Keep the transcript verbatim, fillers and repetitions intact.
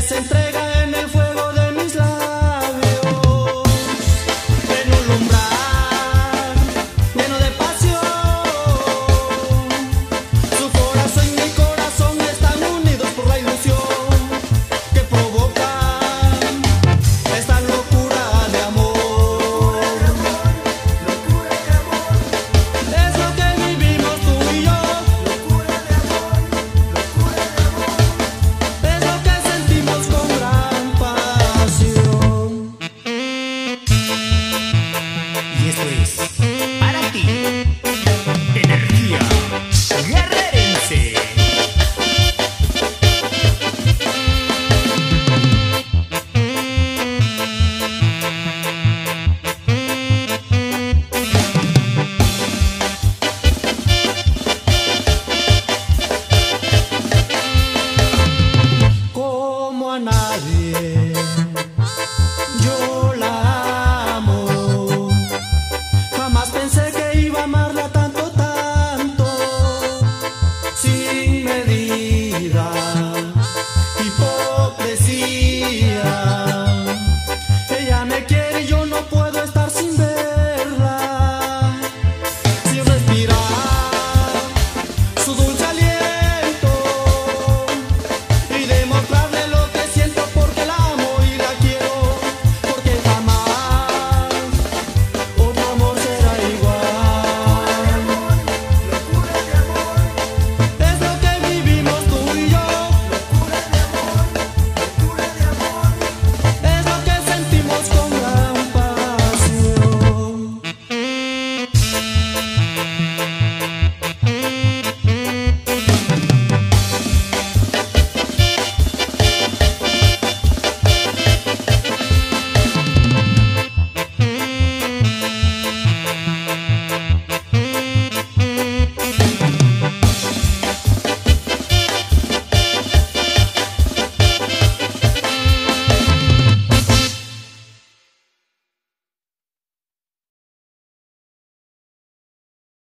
se entrega en el fuego de mis labios, en un umbral lleno de pasión. Su corazón y mi corazón están unidos por la ilusión que provoca esta locura de amor. Es lo que vivimos tú y yo, es lo que sentimos con gran pasión. Y esto es para ti, energía guerrerense. Como a nadie